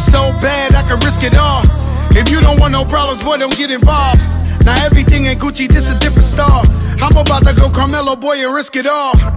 so bad I could risk it all. If you don't want no problems, boy, don't get involved. Now everything ain't Gucci, this a different star. I'm about to go Carmelo, boy, and risk it all.